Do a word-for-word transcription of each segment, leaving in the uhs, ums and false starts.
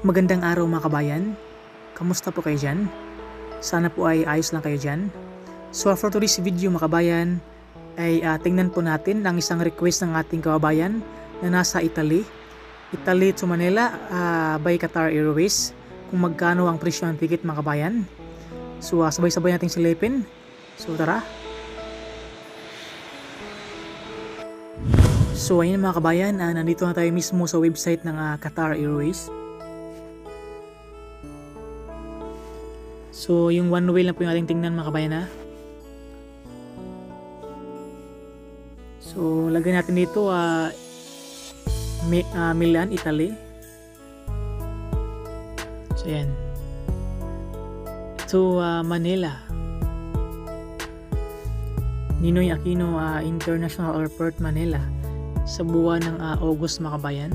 Magandang araw mga kabayan, kamusta po kayo dyan? Sana po ay ayos lang kayo dyan. So for today's video mga kabayan, ay uh, tingnan po natin ang isang request ng ating kababayan na nasa Italy. Italy to Manila uh, by Qatar Airways, kung magkano ang presyo ng ticket mga kabayan. So uh, sabay-sabay natin silipin. So tara. So ayun mga kabayan, uh, nandito na tayo mismo sa website ng uh, Qatar Airways. So yung one way lang po yung ating tingnan mga kabayan ha. So lagay natin dito uh, uh, Milan, Italy. So yan. To uh, Manila, Ninoy Aquino uh, International Airport, Manila, sa buwan ng uh, August mga kabayan.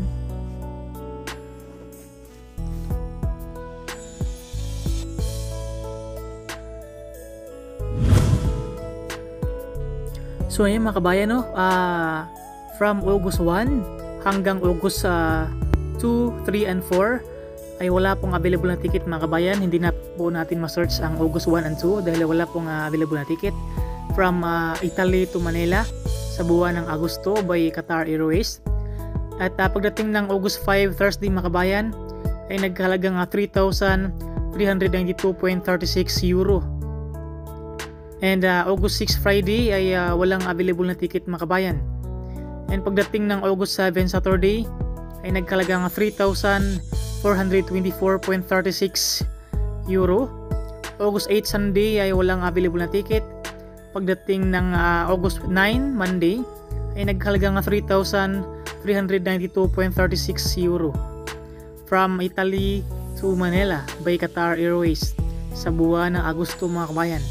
So ayun mga kabayan, no? uh, from August one hanggang August uh, two, three, and four ay wala pong available na ticket mga kabayan. Hindi na po natin ma-search ang August one and two dahil wala pong uh, available na ticket from uh, Italy to Manila sa buwan ng Agosto by Qatar Airways. At uh, pagdating ng August five, Thursday mga kabayan, ay nagkahalagang uh, three thousand three hundred ninety-two point three six euro. And uh, August six, Friday, ay uh, walang available na ticket mga kabayan. And pagdating ng August seven, Saturday, ay nagkalagang three thousand four hundred twenty-four point three six euro. August eight, Sunday, ay walang available na ticket. Pagdating ng uh, August nine, Monday, ay nagkalagang three thousand three hundred ninety-two point three six euro. From Italy to Manila by Qatar Airways sa buwan ng Agosto mga kabayan.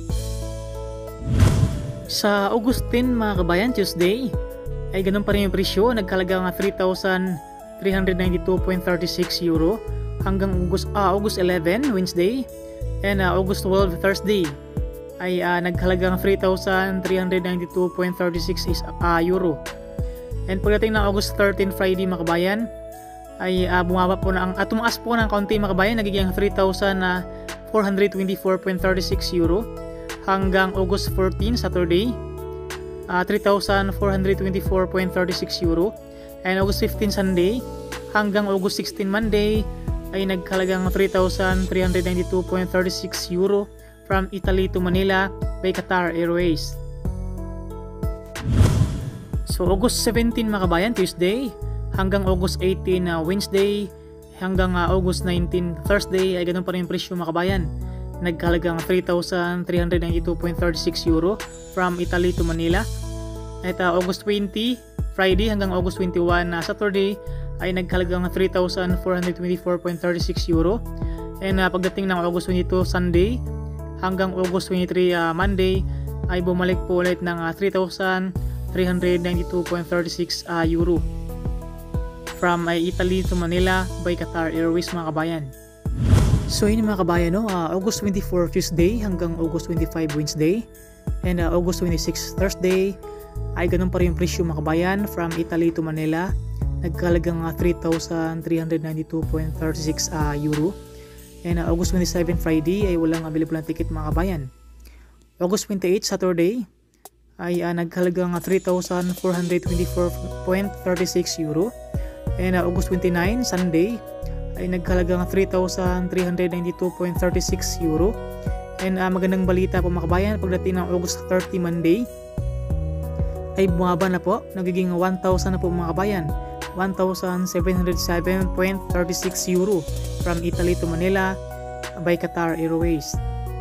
Sa August ten mga kabayan, Tuesday, ay ganun pa rin yung presyo, nagkalaga nga three thousand three hundred ninety-two point three six euro hanggang August, uh, August eleven, Wednesday, and uh, August twelve, Thursday, ay uh, nagkalaga nga three thousand three hundred ninety-two point three six uh, euro. And pagdating ng August thirteen, Friday mga kabayan, ay uh, bumaba po na ang, at tumaas po ng kaunti mga kabayan, nagiging three thousand four hundred twenty-four point three six euro. Hanggang August fourteen, Saturday, uh, three thousand four hundred twenty-four point three six euro. And August fifteen, Sunday, hanggang August sixteen, Monday, ay nagkalagang three thousand three hundred ninety-two point three six euro from Italy to Manila by Qatar Airways. So August seventeen mga kabayan, Tuesday, hanggang August eighteen, uh, Wednesday, hanggang uh, August nineteen, Thursday, ay ganun pa rin yung presyo mga kabayan. Nagkalagang three thousand three hundred ninety-two point three six euro from Italy to Manila. At uh, August twenty, Friday, hanggang August twenty-one, uh, Saturday, ay nagkalagang three thousand four hundred twenty-four point three six euro. And uh, pagdating ng August twenty-two, Sunday, hanggang August twenty-three, uh, Monday, ay bumalik po ulit ng uh, three thousand three hundred ninety-two point three six uh, euro from uh, Italy to Manila by Qatar Airways mga kabayan. So yun mga kabayan, no? uh, August twenty-four, Tuesday, hanggang August twenty-five, Wednesday, and uh, August twenty-six, Thursday, ay ganun pa rin yung presyo mga kabayan from Italy to Manila. Nagkalagang uh, three thousand three hundred ninety-two point three six uh, euro. And uh, August twenty-seven, Friday, ay walang available na ticket mga kabayan. August twenty-eight, Saturday, ay uh, nagkalagang uh, three thousand four hundred twenty-four point three six euro. And uh, August twenty-nine, Sunday, ay nagkalagang three thousand three hundred ninety-two point three six euro. And uh, magandang balita po mga kabayan, pagdating ng August thirty, Monday, ay bumaba na po, nagiging one thousand na po mga kabayan, one thousand seven hundred seven point three six euro from Italy to Manila by Qatar Airways.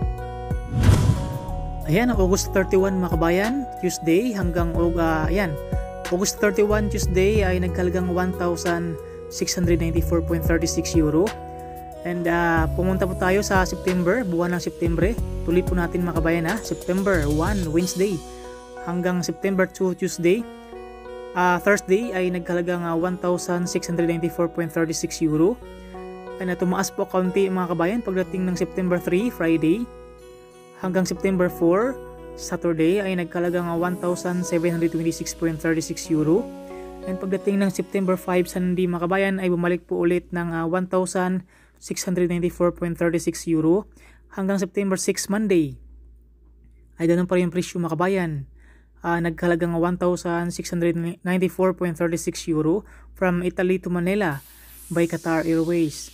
Ayan, August thirty-one mga kabayan, Tuesday, hanggang uh, ayan, August thirty-one, Tuesday, ay nagkalagang one thousand six hundred ninety-four point three six euro. And uh, pumunta po tayo sa September, buwan ng September. Tuloy po natin mga kabayan ha, September one, Wednesday, hanggang September two, Tuesday, uh, Thursday, ay nagkalagang uh, one thousand six hundred ninety-four point three six euro. And uh, tumaas po kaunti mga kabayan pagdating ng September three, Friday, hanggang September four, Saturday, ay nagkalagang uh, one thousand seven hundred twenty-six point three six euro. And pagdating ng September five, Sunday mga kabayan, ay bumalik po ulit ng uh, one thousand six hundred ninety-four point three six euro. Hanggang September six, Monday, ay ganun pa rin yung presyo mga kabayan. Uh, nagkalagang one thousand six hundred ninety-four point three six euro from Italy to Manila by Qatar Airways.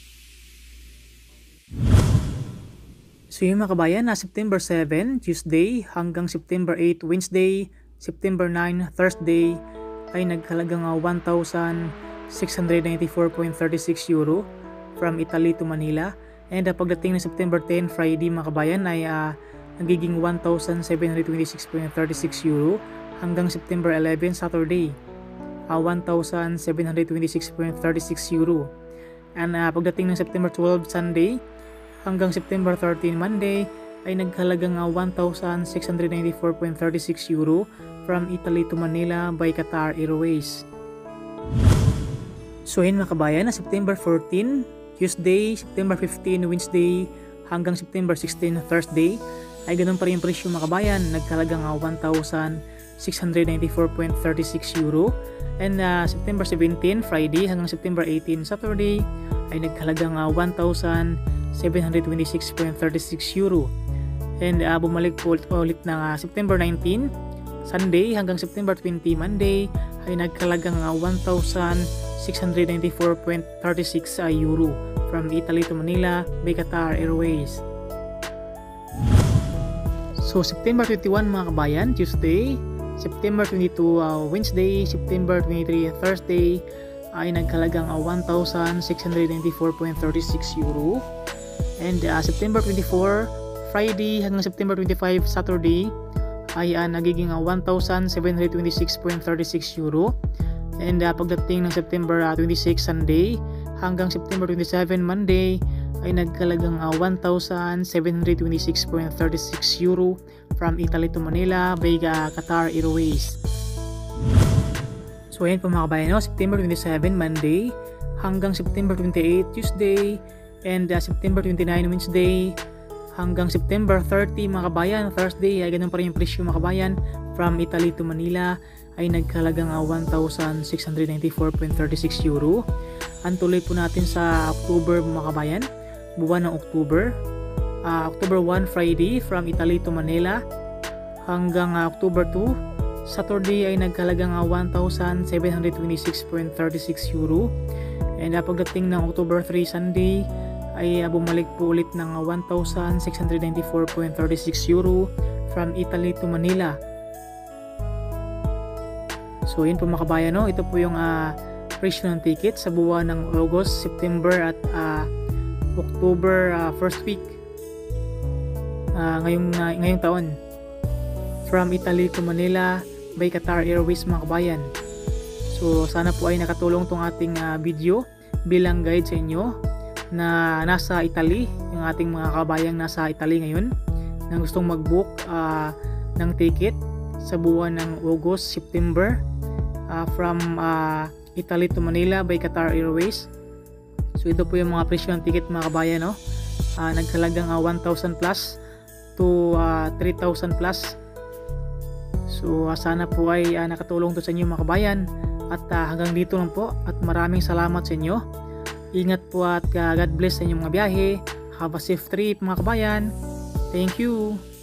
So yun mga kabayan, na September seven, Tuesday, hanggang September eight, Wednesday, September nine, Thursday, ay nagkalagang one thousand six hundred ninety-four point three six euro from Italy to Manila. And uh, pagdating ng September ten, Friday mga kabayan, ay uh, nagiging one thousand seven hundred twenty-six point three six euro. Hanggang September eleven, Saturday, uh, one thousand seven hundred twenty-six point three six euro. And uh, pagdating ng September twelve, Sunday, hanggang September thirteen, Monday, ay nagkalagang uh, one thousand six hundred ninety-four point three six euro from Italy to Manila by Qatar Airways. So yun mga kabayan, na September fourteen, Tuesday, September fifteen, Wednesday, hanggang September sixteen, Thursday, ay ganun pa rin yung presyo mga kabayan. Nagkalagang uh, one thousand six hundred ninety-four point three six euro. And uh, September seventeen, Friday, hanggang September eighteen, Saturday, ay nagkalagang uh, one thousand seven hundred twenty-six point three six euro. And uh, bumalik po ulit ng uh, September nineteen, Sunday, hanggang September twenty, Monday, ay nagkalagang uh, one thousand six hundred ninety-four point three six uh, euro from Italy to Manila by Qatar Airways. So September twenty-one mga kabayan, Tuesday, September twenty-two, uh, Wednesday, September twenty-three, Thursday, ay nagkalagang uh, one thousand six hundred ninety-four point three six euro. And uh, September twenty-four, Friday, hanggang September twenty-five, Saturday, ay uh, nagiging uh, one thousand seven hundred twenty-six point three six euro. And uh, pagdating ng September uh, twenty-six, Sunday, hanggang September twenty-seven, Monday, ay nagkalagang uh, one thousand seven hundred twenty-six point three six euro from Italy to Manila by uh, Qatar Airways. So ayan po mga kabayan, no? September twenty-seven, Monday, hanggang September twenty-eight, Tuesday, and uh, September twenty-nine, Wednesday, hanggang September thirty mga kabayan, Thursday, ay ganun pa rin yung presyo mga kabayan. From Italy to Manila ay nagkalagang uh, one thousand six hundred ninety-four point three six euro. Ang tuloy po natin sa October mga kabayan, buwan ng October, uh, October one, Friday, from Italy to Manila, hanggang uh, October two, Saturday, ay nagkalagang uh, one thousand seven hundred twenty-six point three six euro. And uh, pagdating ng October three, Sunday, ay uh, bumalik po ulit ng uh, one thousand six hundred ninety-four point three six euro from Italy to Manila. So yun po mga kabayan, no? Ito po yung uh, presyo ng ticket sa buwan ng August, September at uh, October uh, first week uh, ngayong, uh, ngayong taon, from Italy to Manila by Qatar Airways mga kabayan. So sana po ay nakatulong tong ating uh, video bilang guide sa inyo na nasa Italy, yung ating mga kabayang nasa Italy ngayon na gustong mag-book uh, ng ticket sa buwan ng August, September, uh, from uh, Italy to Manila by Qatar Airways. So ito po yung mga presyo ng ticket mga kabayan, no? Uh, nagkalagang uh, one thousand plus to uh, three thousand plus. So uh, sana po ay uh, nakatulong to sa inyo mga kabayan. At uh, hanggang dito lang po, at maraming salamat sa inyo. Ingat po at uh, God bless sa inyong mga biyahe. Have a safe trip mga kabayan. Thank you.